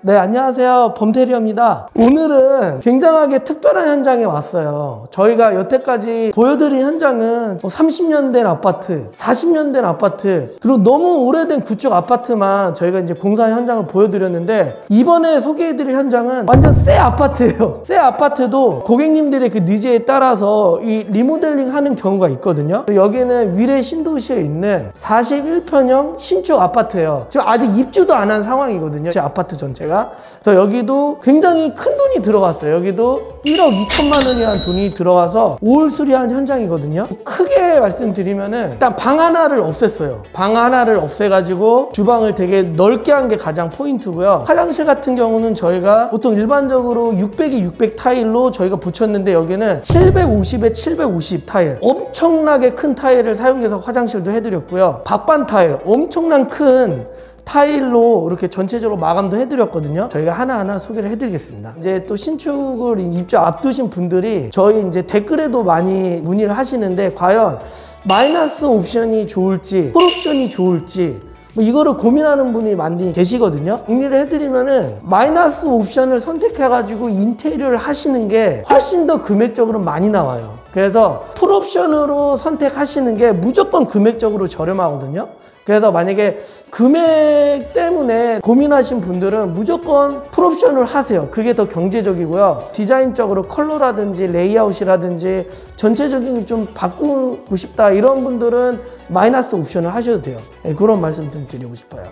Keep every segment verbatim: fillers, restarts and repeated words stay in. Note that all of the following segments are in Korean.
네, 안녕하세요. 범테리어입니다. 오늘은 굉장하게 특별한 현장에 왔어요. 저희가 여태까지 보여드린 현장은 삼십 년 된 아파트, 사십 년 된 아파트, 그리고 너무 오래된 구축 아파트만 저희가 이제 공사 현장을 보여드렸는데, 이번에 소개해드릴 현장은 완전 새 아파트예요. 새 아파트도 고객님들의 그 니즈에 따라서 이 리모델링 하는 경우가 있거든요. 여기는 위례 신도시에 있는 사십일 평형 신축 아파트예요. 지금 아직 입주도 안 한 상황이거든요, 제 아파트 전체가. 그래서 여기도 굉장히 큰 돈이 들어갔어요. 여기도 일억 이천만 원이라는 돈이 들어가서 오월 수리한 현장이거든요. 크게 말씀드리면은 일단 방 하나를 없앴어요. 방 하나를 없애가지고 주방을 되게 넓게 한 게 가장 포인트고요. 화장실 같은 경우는 저희가 보통 일반적으로 육백에 육백 타일로 저희가 붙였는데, 여기는 칠백오십에 칠백오십 타일, 엄청나게 큰 타일을 사용해서 화장실도 해드렸고요. 박반 타일, 엄청난 큰 타일로 이렇게 전체적으로 마감도 해드렸거든요. 저희가 하나하나 소개를 해드리겠습니다. 이제 또 신축을 입주 앞두신 분들이 저희 이제 댓글에도 많이 문의를 하시는데, 과연 마이너스 옵션이 좋을지 풀옵션이 좋을지 뭐 이거를 고민하는 분이 많이 계시거든요. 정리를 해드리면은 마이너스 옵션을 선택해가지고 인테리어를 하시는 게 훨씬 더 금액적으로 많이 나와요. 그래서 풀옵션으로 선택하시는 게 무조건 금액적으로 저렴하거든요. 그래서 만약에 금액 때문에 고민하신 분들은 무조건 풀옵션을 하세요. 그게 더 경제적이고요. 디자인적으로 컬러라든지 레이아웃이라든지 전체적인 좀 바꾸고 싶다 이런 분들은 마이너스 옵션을 하셔도 돼요. 네, 그런 말씀 좀 드리고 싶어요.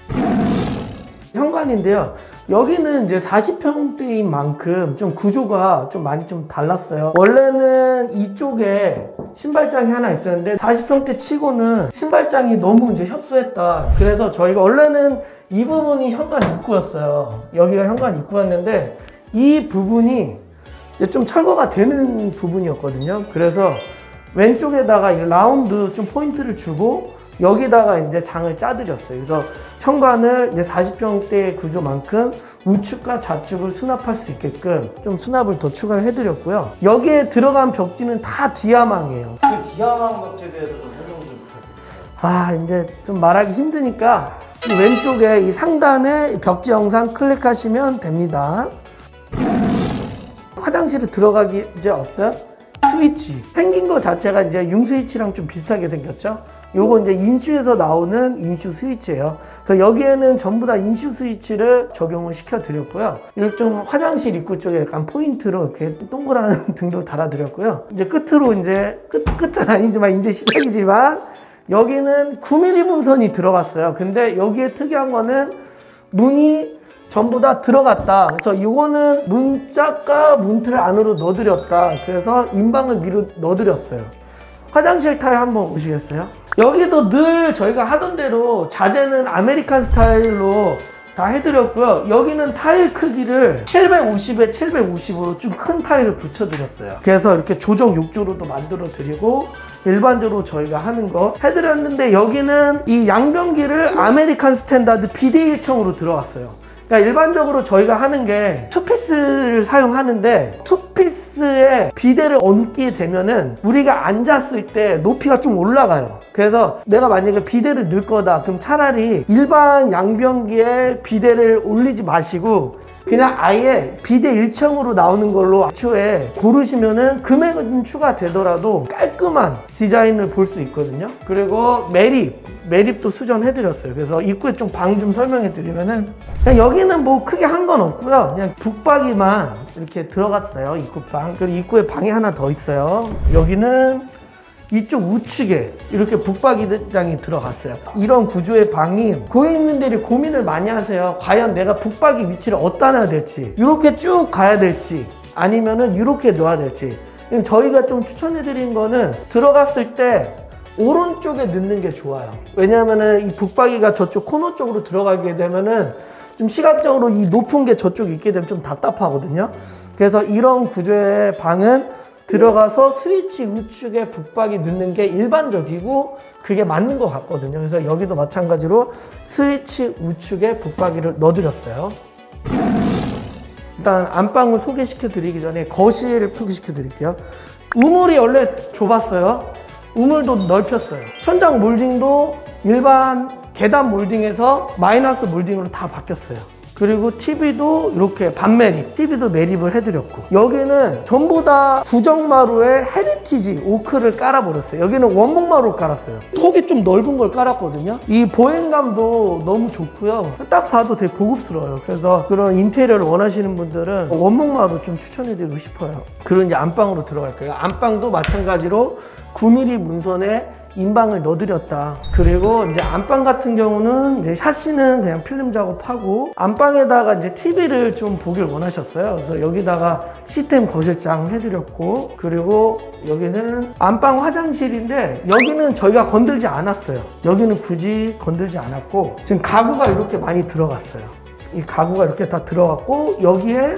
현관인데요. 여기는 이제 사십 평대인 만큼 좀 구조가 좀 많이 좀 달랐어요. 원래는 이쪽에 신발장이 하나 있었는데 사십 평대 치고는 신발장이 너무 이제 협소했다. 그래서 저희가 원래는 이 부분이 현관 입구였어요. 여기가 현관 입구였는데 이 부분이 좀 철거가 되는 부분이었거든요. 그래서 왼쪽에다가 이 라운드 좀 포인트를 주고 여기다가 이제 장을 짜드렸어요. 그래서 현관을 이제 사십 평대 구조만큼 우측과 좌측을 수납할 수 있게끔 좀 수납을 더 추가를 해드렸고요. 여기에 들어간 벽지는 다 디아망이에요. 그 디아망 벽지에 대해서 좀 설명 좀 부탁드립니다. 아, 이제 좀 말하기 힘드니까 이 왼쪽에 이 상단에 벽지 영상 클릭하시면 됩니다. 화장실에 들어가기 이제 없어요? 스위치. 생긴 거 자체가 이제 융 스위치랑 좀 비슷하게 생겼죠? 요거 이제 인슈에서 나오는 인슈 스위치예요. 그래서 여기에는 전부 다 인슈 스위치를 적용을 시켜 드렸고요. 이렇게 좀 화장실 입구 쪽에 약간 포인트로 이렇게 동그란 등도 달아 드렸고요. 이제 끝으로 이제 끝, 끝은 아니지만 이제 시작이지만 여기는 구 밀리미터 문선이 들어갔어요. 근데 여기에 특이한 거는 문이 전부 다 들어갔다. 그래서 이거는 문짝과 문틀 안으로 넣어드렸다. 그래서 인방을 밀어 넣어드렸어요. 화장실 타일 한번 보시겠어요? 여기도 늘 저희가 하던 대로 자재는 아메리칸 스타일로 다 해드렸고요. 여기는 타일 크기를 칠백오십에 칠백오십으로 좀 큰 타일을 붙여드렸어요. 그래서 이렇게 조정 욕조로도 만들어 드리고 일반적으로 저희가 하는 거 해드렸는데, 여기는 이 양변기를 아메리칸 스탠다드 비대 일청으로 들어갔어요. 그러니까 일반적으로 저희가 하는 게 투피스를 사용하는데, 투피스에 비대를 얹게 되면은 우리가 앉았을 때 높이가 좀 올라가요. 그래서 내가 만약에 비대를 넣을 거다, 그럼 차라리 일반 양변기에 비대를 올리지 마시고 그냥 아예 비대 일청으로 나오는 걸로 애초에 고르시면은 금액은 추가되더라도 깔끔한 디자인을 볼 수 있거든요. 그리고 매립, 매립도 수정해드렸어요. 그래서 입구에 좀 방 좀 설명해 드리면은, 그냥 여기는 뭐 크게 한 건 없고요. 그냥 북박이만 이렇게 들어갔어요. 입구방. 그리고 입구에 방이 하나 더 있어요. 여기는 이쪽 우측에 이렇게 북박이장이 들어갔어요. 이런 구조의 방이 고객님들이 고민을 많이 하세요. 과연 내가 북박이 위치를 어디다 놔야 될지, 이렇게 쭉 가야 될지 아니면은 이렇게 놓아야 될지. 저희가 좀 추천해 드린 거는 들어갔을 때 오른쪽에 넣는 게 좋아요. 왜냐하면은 이 북박이가 저쪽 코너 쪽으로 들어가게 되면은 좀 시각적으로 이 높은 게 저쪽에 있게 되면 좀 답답하거든요. 그래서 이런 구조의 방은 들어가서 스위치 우측에 북박이 넣는 게 일반적이고 그게 맞는 것 같거든요. 그래서 여기도 마찬가지로 스위치 우측에 북박이를 넣어드렸어요. 일단 안방을 소개시켜 드리기 전에 거실을 소개시켜 드릴게요. 우물이 원래 좁았어요. 우물도 넓혔어요. 천장 몰딩도 일반 계단 몰딩에서 마이너스 몰딩으로 다 바뀌었어요. 그리고 티비도 이렇게 반매립, 티비도 매립을 해드렸고, 여기는 전부 다 구정마루에 헤리티지 오크를 깔아버렸어요. 여기는 원목마루 깔았어요. 폭이 좀 넓은 걸 깔았거든요. 이 보행감도 너무 좋고요. 딱 봐도 되게 고급스러워요. 그래서 그런 인테리어를 원하시는 분들은 원목마루 좀 추천해드리고 싶어요. 그리고 이제 안방으로 들어갈게요. 안방도 마찬가지로 구 밀리미터 문선에 인방을 넣어드렸다. 그리고 이제 안방 같은 경우는 이제 샤시는 그냥 필름 작업하고, 안방에다가 이제 티비를 좀 보길 원하셨어요. 그래서 여기다가 시스템 거실장 해드렸고, 그리고 여기는 안방 화장실인데 여기는 저희가 건들지 않았어요. 여기는 굳이 건들지 않았고, 지금 가구가 이렇게 많이 들어갔어요. 이 가구가 이렇게 다 들어갔고, 여기에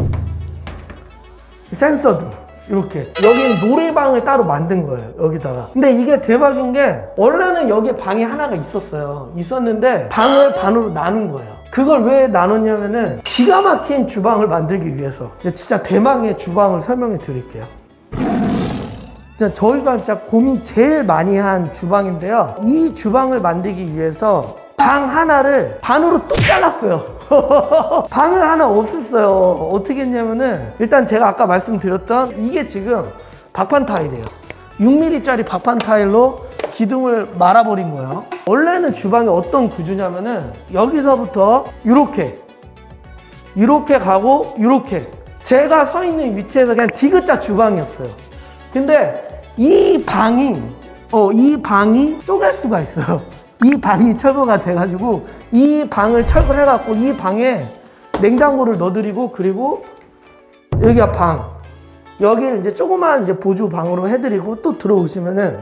센서등 이렇게, 여기는 노래방을 따로 만든 거예요, 여기다가. 근데 이게 대박인 게, 원래는 여기에 방이 하나가 있었어요. 있었는데 방을 반으로 나눈 거예요. 그걸 왜 나눴냐면은 기가 막힌 주방을 만들기 위해서. 이제 진짜 대망의 주방을 설명해 드릴게요. 진짜 저희가 진짜 고민 제일 많이 한 주방인데요. 이 주방을 만들기 위해서 방 하나를 반으로 뚝 잘랐어요. 방을 하나 없앴어요. 어떻게 했냐면은, 일단 제가 아까 말씀드렸던 이게 지금 박판 타일이에요. 육 밀리미터짜리 박판 타일로 기둥을 말아버린 거예요. 원래는 주방이 어떤 구조냐면은 여기서부터 이렇게 이렇게 가고 이렇게, 제가 서 있는 위치에서 그냥 디귿자 주방이었어요. 근데 이 방이 어, 이 방이 쪼갤 수가 있어요. 이 방이 철거가 돼가지고 이 방을 철거를 해갖고 이 방에 냉장고를 넣어드리고, 그리고 여기가 방, 여기를 이제 조그만 이제 보조 방으로 해드리고, 또 들어오시면은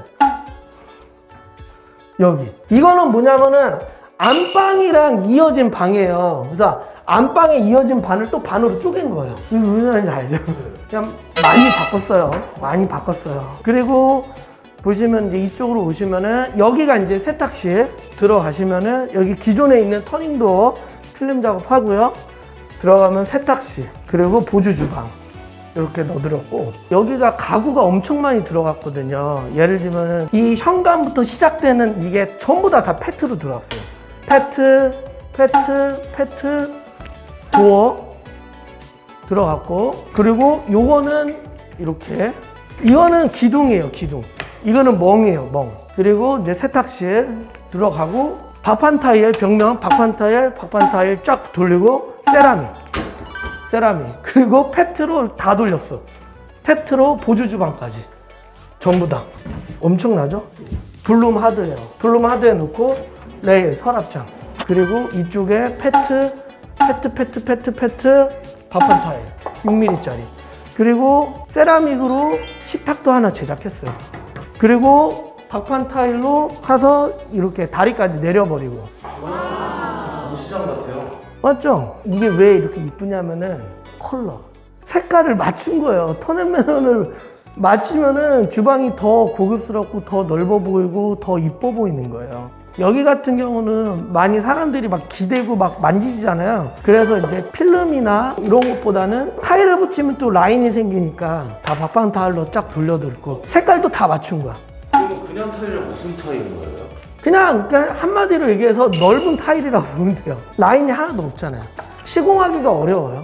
여기, 이거는 뭐냐면은 안방이랑 이어진 방이에요. 그래서 안방에 이어진 반을 또 반으로 쪼갠 거예요. 이거 무슨 말인지 알죠? 그냥 많이 바꿨어요. 많이 바꿨어요. 그리고 보시면 이제 이쪽으로 오시면은 여기가 이제 세탁실 들어가시면은, 여기 기존에 있는 터닝도어 필름 작업하고요. 들어가면 세탁실, 그리고 보조 주방 이렇게 넣어드렸고, 여기가 가구가 엄청 많이 들어갔거든요. 예를 들면은 이 현관부터 시작되는 이게 전부 다 다 페트로 들어갔어요. 페트, 페트, 페트, 도어 들어갔고, 그리고 요거는 이렇게, 이거는 기둥이에요, 기둥. 이거는 멍이에요, 멍. 그리고 이제 세탁실 들어가고, 박판 타일, 벽면 박판 타일, 박판 타일 쫙 돌리고, 세라믹, 세라믹. 그리고 페트로 다 돌렸어. 페트로 보조 주방까지 전부 다. 엄청나죠? 블룸 하드웨어, 블룸 하드웨어 놓고 레일, 서랍장. 그리고 이쪽에 페트, 페트, 페트, 페트, 페트, 박판 타일 육 밀리미터짜리. 그리고 세라믹으로 식탁도 하나 제작했어요. 그리고 박판 타일로 가서 이렇게 다리까지 내려버리고. 와, 시장 같아요. 맞죠? 이게 왜 이렇게 이쁘냐면은 컬러, 색깔을 맞춘 거예요. 톤앤매너를 맞추면은 주방이 더 고급스럽고 더 넓어 보이고 더 이뻐 보이는 거예요. 여기 같은 경우는 많이 사람들이 막 기대고 막 만지잖아요. 그래서 이제 필름이나 이런 것보다는 타일을 붙이면 또 라인이 생기니까 다 박판 타일로 쫙 돌려드리고, 색깔도 다 맞춘 거야. 그럼 그냥 타일은 무슨 타일인 거예요? 그냥, 그냥 한마디로 얘기해서 넓은 타일이라고 보면 돼요. 라인이 하나도 없잖아요. 시공하기가 어려워요.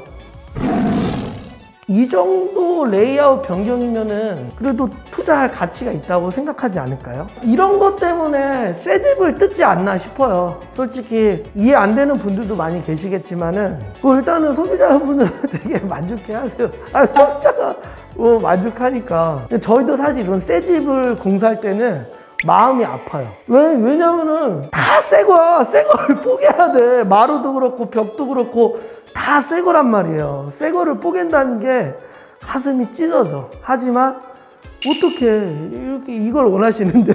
이 정도 레이아웃 변경이면은 그래도 투자할 가치가 있다고 생각하지 않을까요? 이런 것 때문에 새 집을 뜯지 않나 싶어요. 솔직히 이해 안 되는 분들도 많이 계시겠지만은, 뭐 일단은 소비자분은 되게 만족해 하세요. 아, 소비자가 뭐 만족하니까. 근데 저희도 사실 이런 새 집을 공사할 때는 마음이 아파요. 왜? 왜냐면은 다 새 거야. 새 거를 뽀개야 돼. 마루도 그렇고 벽도 그렇고 다 새 거란 말이에요. 새 거를 뽀갠다는 게 가슴이 찢어져. 하지만 어떻게 이렇게 이걸 원하시는데.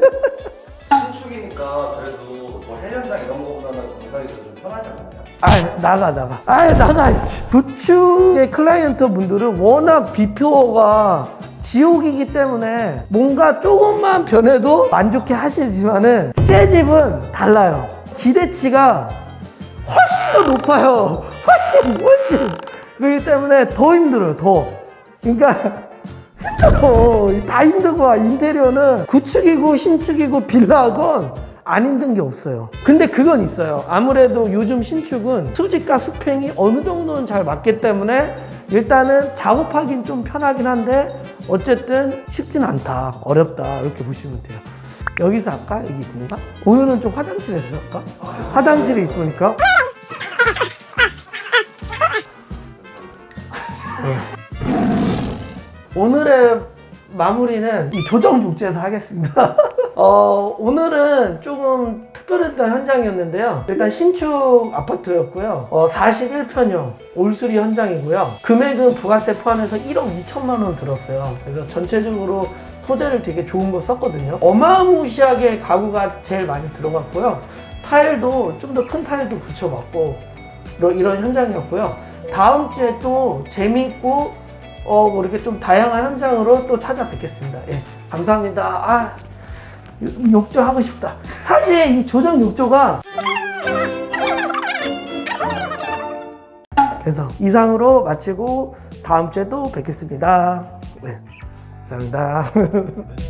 신축이니까 그래도 뭐 해련장 이런 거보다는 공사하기가 좀 편하지 않나요? 아, 나가 나가. 아, 나가. 구축의 클라이언트 분들은 워낙 비표가 지옥이기 때문에 뭔가 조금만 변해도 만족해 하시지만은 새 집은 달라요. 기대치가 훨씬 더 높아요. 훨씬 훨씬. 그렇기 때문에 더 힘들어요. 더. 그러니까 힘들어. 다 힘들고, 인테리어는 구축이고 신축이고 빌라건 안 힘든 게 없어요. 근데 그건 있어요. 아무래도 요즘 신축은 수직과 수평이 어느 정도는 잘 맞기 때문에 일단은 작업하긴 좀 편하긴 한데 어쨌든 쉽진 않다, 어렵다 이렇게 보시면 돼요. 여기서 할까? 여기 이쁜가? 오늘은 좀 화장실에서 할까? 화장실이 이쁘니까. 오늘의 마무리는 이 조정 욕조에서 하겠습니다. 어, 오늘은 조금 특별했던 현장이었는데요. 일단 신축 아파트였고요. 어, 사십일 평형 올수리 현장이고요. 금액은 부가세 포함해서 일억 이천만 원 들었어요. 그래서 전체적으로 소재를 되게 좋은 거 썼거든요. 어마무시하게 가구가 제일 많이 들어갔고요. 타일도 좀 더 큰 타일도 붙여봤고 이런 현장이었고요. 다음 주에 또 재미있고 어, 뭐 이렇게 좀 다양한 현장으로 또 찾아뵙겠습니다. 예, 감사합니다. 아, 욕조 하고 싶다. 사실 이 조정 욕조가 그래서 이상으로 마치고 다음 주에 또 뵙겠습니다. 네, 감사합니다.